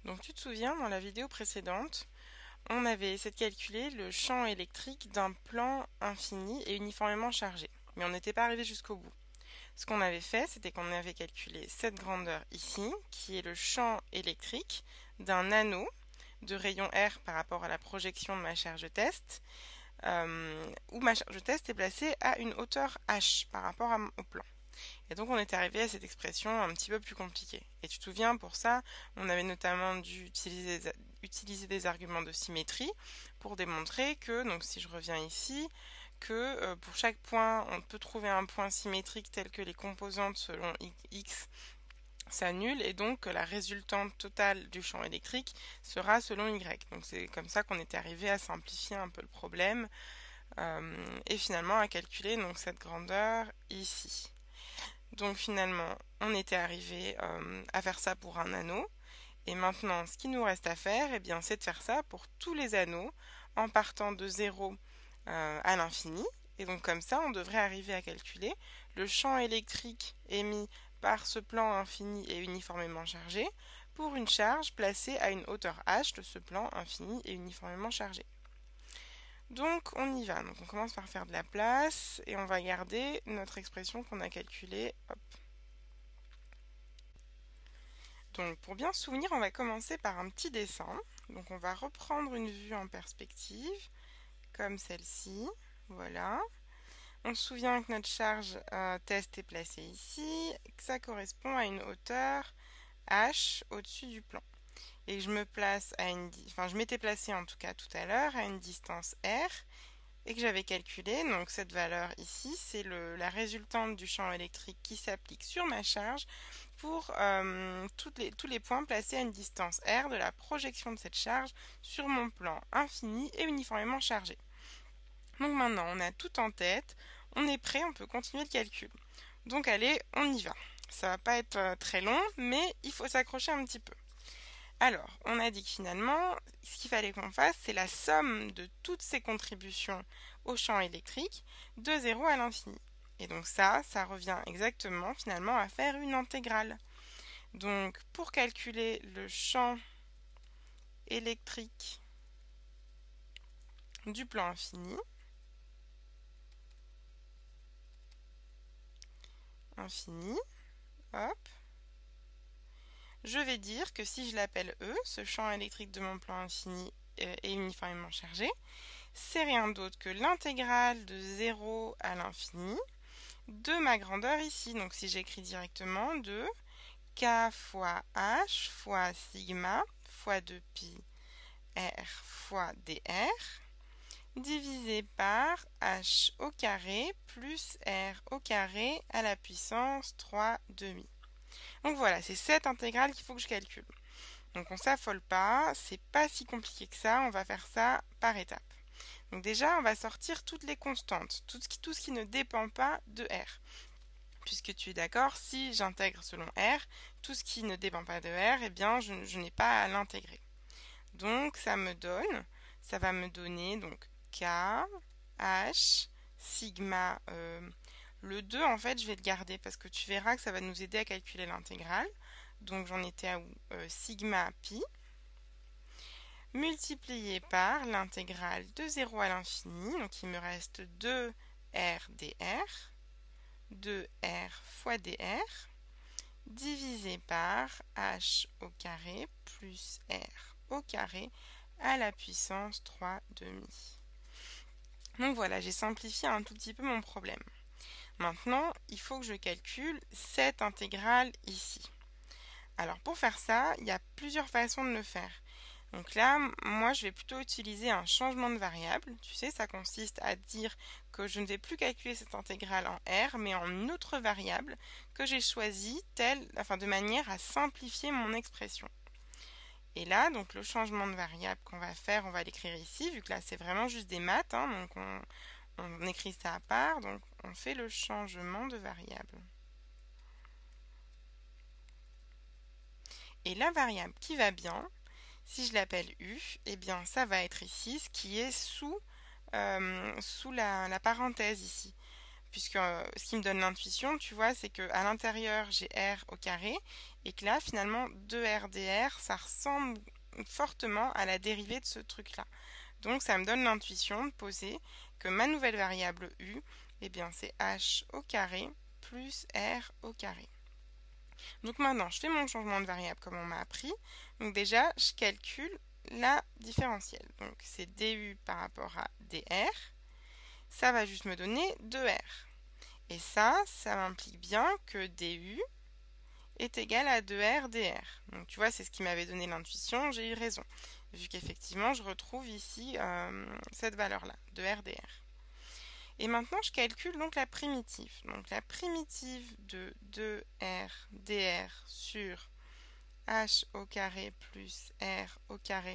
Donc tu te souviens, dans la vidéo précédente, on avait essayé de calculer le champ électrique d'un plan infini et uniformément chargé. Mais on n'était pas arrivé jusqu'au bout. Ce qu'on avait fait, c'était qu'on avait calculé cette grandeur ici, qui est le champ électrique d'un anneau de rayon R par rapport à la projection de ma charge de test, où ma charge de test est placée à une hauteur H par rapport au plan. Et donc on est arrivé à cette expression un petit peu plus compliquée. Et tu te souviens, pour ça, on avait notamment dû utiliser des arguments de symétrie pour démontrer que, donc si je reviens ici, que pour chaque point, on peut trouver un point symétrique tel que les composantes selon x s'annulent et donc que la résultante totale du champ électrique sera selon y. Donc c'est comme ça qu'on était arrivé à simplifier un peu le problème et finalement à calculer donc cette grandeur ici. Donc finalement, on était arrivé à faire ça pour un anneau. Et maintenant, ce qu'il nous reste à faire, eh bien, c'est de faire ça pour tous les anneaux en partant de 0 à l'infini. Et donc comme ça, on devrait arriver à calculer le champ électrique émis par ce plan infini et uniformément chargé pour une charge placée à une hauteur h de ce plan infini et uniformément chargé. Donc on y va. Donc on commence par faire de la place et on va garder notre expression qu'on a calculée. Hop. Donc pour bien se souvenir, on va commencer par un petit dessin. Donc on va reprendre une vue en perspective, comme celle-ci. Voilà. On se souvient que notre charge test est placée ici, que ça correspond à une hauteur h au-dessus du plan. Et je me place à je m'étais placé en tout cas tout à l'heure à une distance r et que j'avais calculé, donc cette valeur ici, c'est la résultante du champ électrique qui s'applique sur ma charge pour tous les points placés à une distance r de la projection de cette charge sur mon plan infini et uniformément chargé. Donc maintenant, on a tout en tête, on est prêt, on peut continuer le calcul. Donc allez, on y va. Ça va pas être très long, mais il faut s'accrocher un petit peu. Alors, on a dit que finalement, ce qu'il fallait qu'on fasse, c'est la somme de toutes ces contributions au champ électrique de 0 à l'infini. Et donc ça revient exactement finalement à faire une intégrale. Donc, pour calculer le champ électrique du plan infini, hop, je vais dire que si je l'appelle E, ce champ électrique de mon plan infini est uniformément chargé, c'est rien d'autre que l'intégrale de 0 à l'infini de ma grandeur ici. Donc si j'écris directement de k fois h fois sigma fois 2pi r fois dr divisé par h au carré plus r au carré à la puissance 3 demi. Donc voilà, c'est cette intégrale qu'il faut que je calcule. Donc on s'affole pas, c'est pas si compliqué que ça, on va faire ça par étapes. Donc déjà, on va sortir toutes les constantes, tout ce qui ne dépend pas de R. Puisque tu es d'accord, si j'intègre selon R, tout ce qui ne dépend pas de R, eh bien je n'ai pas à l'intégrer. Donc ça va me donner donc K, H, sigma, le 2 en fait je vais le garder parce que tu verras que ça va nous aider à calculer l'intégrale. Donc j'en étais à sigma pi multiplié par l'intégrale de 0 à l'infini, donc il me reste 2r dr, 2r fois dr, divisé par h au carré plus r au carré à la puissance 3 demi. Donc voilà, j'ai simplifié un tout petit peu mon problème. Maintenant, il faut que je calcule cette intégrale ici. Alors pour faire ça, il y a plusieurs façons de le faire. Donc là, moi, je vais plutôt utiliser un changement de variable. Tu sais, ça consiste à dire que je ne vais plus calculer cette intégrale en R, mais en une autre variable que j'ai choisie de manière à simplifier mon expression. Et là, donc le changement de variable qu'on va faire, on va l'écrire ici, vu que là, c'est vraiment juste des maths, hein, donc on écrit ça à part, donc on fait le changement de variable. Et la variable qui va bien, si je l'appelle U, eh bien ça va être ici, ce qui est sous la parenthèse ici. puisque ce qui me donne l'intuition, tu vois, c'est qu'à l'intérieur, j'ai R au carré, et que là, finalement, 2R dr, ça ressemble fortement à la dérivée de ce truc-là. Donc, ça me donne l'intuition de poser que ma nouvelle variable U, eh bien, c'est H au carré plus R au carré. Donc maintenant, je fais mon changement de variable comme on m'a appris. Donc déjà, je calcule la différentielle. Donc c'est du par rapport à dr. Ça va juste me donner 2r. Et ça m'implique bien que du est égal à 2r dr. Donc tu vois, c'est ce qui m'avait donné l'intuition, j'ai eu raison. Vu qu'effectivement, je retrouve ici cette valeur-là, 2r dr. Et maintenant, je calcule donc la primitive. Donc la primitive de 2r dr sur h au carré plus r au carré,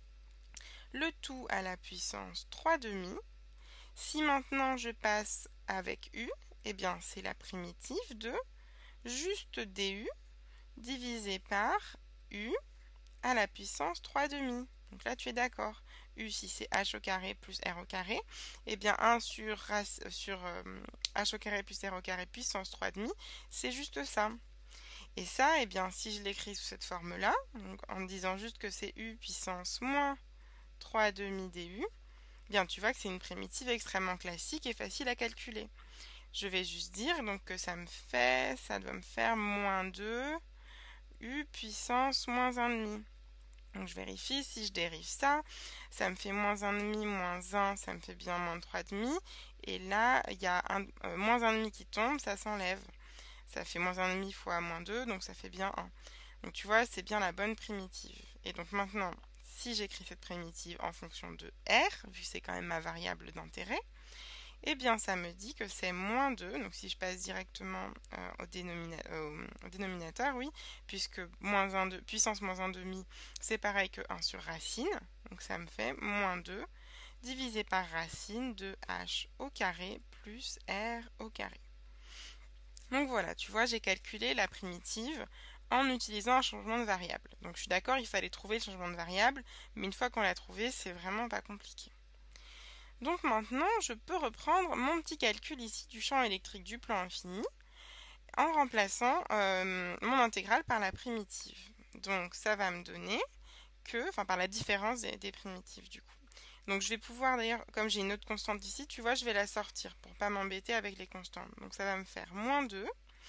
le tout à la puissance 3 demi. Si maintenant je passe avec u, eh bien c'est la primitive de juste du divisé par u à la puissance 3 demi. Donc là tu es d'accord. U si c'est h au carré plus r au carré, eh bien 1 sur h au carré plus r au carré puissance 3 demi, c'est juste ça. Et ça, eh bien si je l'écris sous cette forme-là, en disant juste que c'est u puissance moins 3 demi du, bien tu vois que c'est une primitive extrêmement classique et facile à calculer. Je vais juste dire donc que ça doit me faire moins 2 u puissance moins 1,5. Donc je vérifie, si je dérive ça, ça me fait moins 1,5 moins 1, ça me fait bien moins 3,5. Et là, il y a moins 1,5 qui tombe, ça s'enlève. Ça fait moins 1,5 fois moins 2, donc ça fait bien 1. Donc tu vois, c'est bien la bonne primitive. Et donc maintenant, si j'écris cette primitive en fonction de R, vu que c'est quand même ma variable d'intérêt, eh bien ça me dit que c'est moins 2, donc si je passe directement au dénominateur, oui, puisque puissance moins 1 demi, c'est pareil que 1 sur racine, donc ça me fait moins 2 divisé par racine de h au carré plus r au carré. Donc voilà, tu vois, j'ai calculé la primitive en utilisant un changement de variable. Donc je suis d'accord, il fallait trouver le changement de variable, mais une fois qu'on l'a trouvé, c'est vraiment pas compliqué. Donc maintenant, je peux reprendre mon petit calcul ici du champ électrique du plan infini en remplaçant mon intégrale par la primitive. Donc ça va me donner que, enfin par la différence des primitives du coup. Donc je vais pouvoir d'ailleurs, comme j'ai une autre constante ici, tu vois, je vais la sortir pour pas m'embêter avec les constantes. Donc ça va me faire moins 2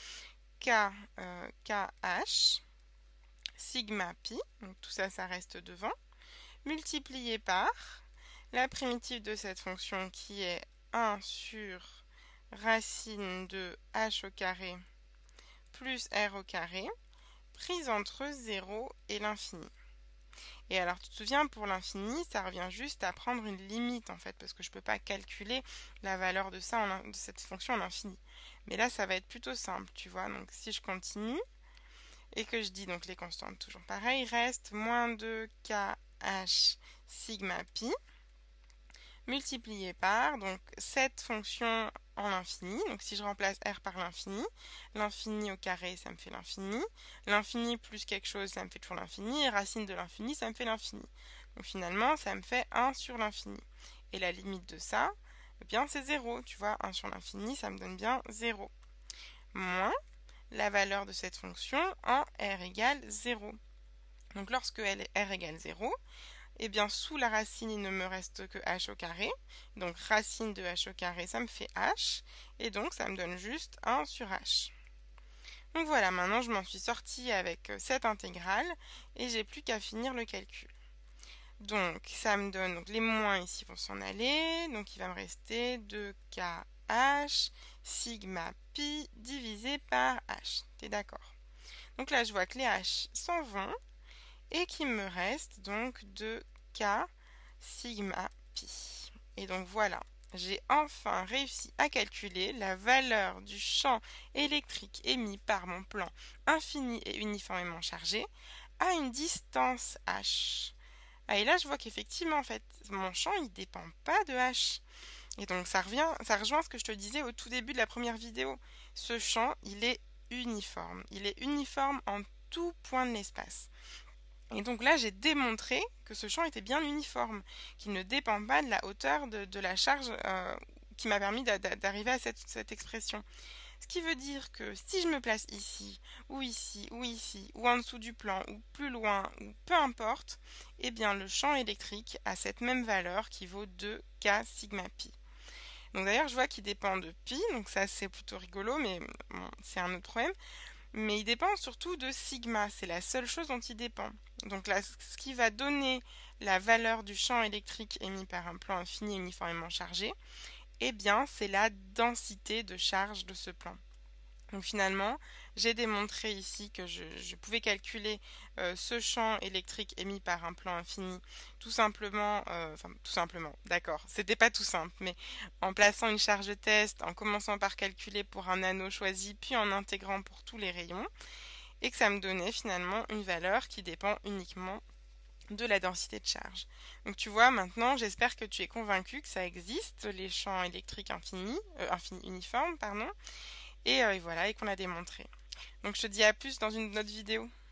kh sigma pi, donc tout ça, ça reste devant, multiplié par la primitive de cette fonction qui est 1 sur racine de h au carré plus r au carré, prise entre 0 et l'infini. Et alors, tu te souviens, pour l'infini, ça revient juste à prendre une limite, en fait, parce que je ne peux pas calculer la valeur de cette fonction en infini. Mais là, ça va être plutôt simple, tu vois. Donc, si je continue, et que je dis donc les constantes toujours pareil, reste moins 2 kh sigma pi, multiplié par donc cette fonction en infini. Donc si je remplace r par l'infini au carré, ça me fait l'infini plus quelque chose, ça me fait toujours l'infini, et racine de l'infini, ça me fait l'infini. Donc finalement, ça me fait 1 sur l'infini. Et la limite de ça, eh bien c'est 0. Tu vois, 1 sur l'infini, ça me donne bien 0. Moins la valeur de cette fonction en r égale 0. Donc lorsque r égale 0, eh bien sous la racine il ne me reste que h au carré, donc racine de h au carré ça me fait h, et donc ça me donne juste 1 sur h. Donc voilà, maintenant je m'en suis sortie avec cette intégrale, et j'ai plus qu'à finir le calcul. Donc ça me donne, donc les moins ici vont s'en aller, donc il va me rester 2kh sigma pi divisé par h, t'es d'accord? Donc là je vois que les h s'en vont, et qu'il me reste donc 2k sigma pi. Et donc voilà, j'ai enfin réussi à calculer la valeur du champ électrique émis par mon plan infini et uniformément chargé à une distance h. Ah, et là je vois qu'effectivement en fait mon champ il dépend pas de h. Et donc ça rejoint ce que je te disais au tout début de la première vidéo. Ce champ il est uniforme. Il est uniforme en tout point de l'espace. Et donc là, j'ai démontré que ce champ était bien uniforme, qu'il ne dépend pas de la hauteur de la charge qui m'a permis d'arriver à cette expression. Ce qui veut dire que si je me place ici, ou ici, ou ici, ou en dessous du plan, ou plus loin, ou peu importe, eh bien le champ électrique a cette même valeur qui vaut 2K sigma pi. Donc d'ailleurs je vois qu'il dépend de pi, donc ça c'est plutôt rigolo, mais bon, c'est un autre problème. Mais il dépend surtout de sigma, c'est la seule chose dont il dépend. Donc là, ce qui va donner la valeur du champ électrique émis par un plan infini uniformément chargé, eh bien c'est la densité de charge de ce plan. Donc finalement, j'ai démontré ici que je pouvais calculer ce champ électrique émis par un plan infini tout simplement, d'accord, c'était pas tout simple, mais en plaçant une charge de test, en commençant par calculer pour un anneau choisi, puis en intégrant pour tous les rayons, et que ça me donnait finalement une valeur qui dépend uniquement de la densité de charge. Donc tu vois, maintenant, j'espère que tu es convaincu que ça existe, les champs électriques uniformes, pardon, et voilà, et qu'on a démontré. Donc je te dis à plus dans une autre vidéo.